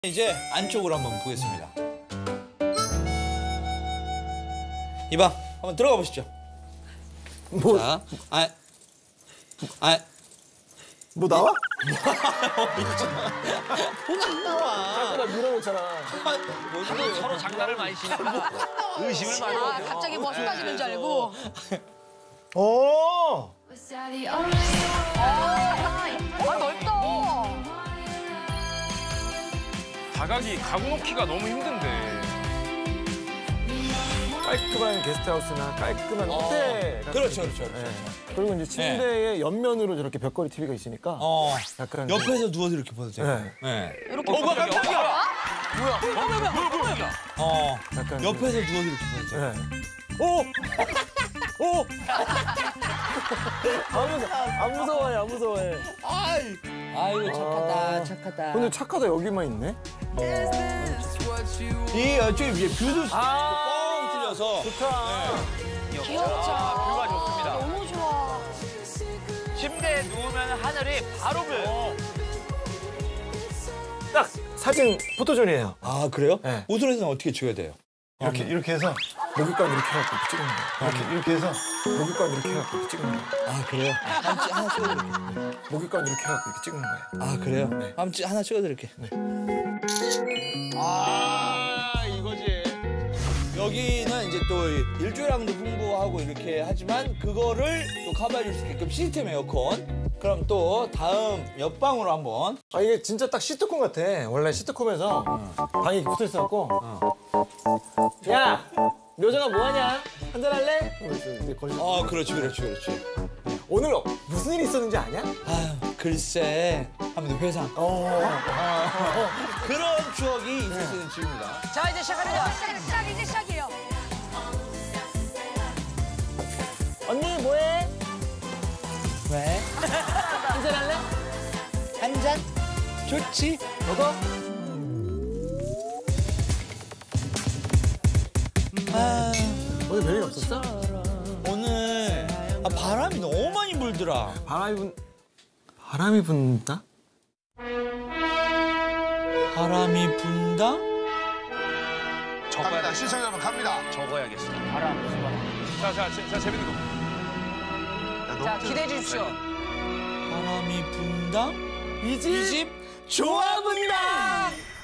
이제 안쪽으로 한번 보겠습니다. 이 방 한번 들어가 보시죠. 뭐? 자, 뭐 나와? 뭐가 나와? 잠깐 밀어놓잖아. 서로 장난을 많이 치니까 의심을 많이 아, 하죠. 갑자기 뭐 쏟아지는 줄 알고. 오. 아, 넓다. 다각이 가구 놓기가 너무 힘든데. 깔끔한 게스트하우스나 깔끔한 호텔. 같은 그렇죠, 느낌. 그렇죠, 그렇죠. 네. 그리고 이제 침대의 옆면으로 저렇게 벽걸이 TV가 있으니까 약간 옆에서 누워서 이렇게 봐도 돼요. 네. 네. 이렇게. 뭐야, 깜짝이야. 약간 옆에서 누워서 이렇게 봐도 돼요. 네. 오! 오! 안 무서워해, 안 무서워해. 아이고 착하다, 착하다. 근데 착하다 여기만 있네? 이 저기 위에 뷰도 뻥 뚫려서 좋다. 귀엽죠. 뷰가 좋습니다. 너무 좋아. 침대에 누우면 하늘이 바로 보여요. 딱 사진 포토존이에요. 아 그래요? 네. 호텔에서는 어떻게 찍어야 돼요? 이렇게 해서 목욕관 이렇게 해갖고 찍는 거야. 이렇게 해서 목욕관 이렇게 해갖고 찍는 거야. 아 그래요? 하나 찍어드릴게요. 목욕관 이렇게 해갖고 이렇게 찍는 거야. 아 그래요? 하나 찍어드릴게요. 아, 이거지. 여기는 이제 또 일조량도 풍부하고 이렇게 하지만 그거를 또 커버해줄 수 있게끔 시스템 에어컨. 그럼 또 다음 옆방으로 한번. 아 이게 진짜 딱 시트콤 같아. 원래 시트콤에서 방이 이렇게 붙어 있어갖고 야 묘정아 뭐하냐? 한잔 할래? 아 그렇지 그렇지 그렇지. 오늘 무슨 일이 있었는지 아냐? 아유 글쎄 하면 회상. 그런 추억이 있을 수 있는 집입니다. 자, 이제 시작합니다. 이제 시작이에요. 언니 뭐해? 왜? 한잔 할래? 한 잔? 좋지. 너도? 아 오늘 별일 없었어? 오늘 바람이 너무 많이 불더라. 바람이 분다? 바람이 분다? 갑니다. 시청자 여러분 갑니다. 적어야겠어. 바람, 무슨 바람. 자, 재밌는 거. 자, 기대해 주십시오. 바람이 분다? 이 이 집 좋아 분다!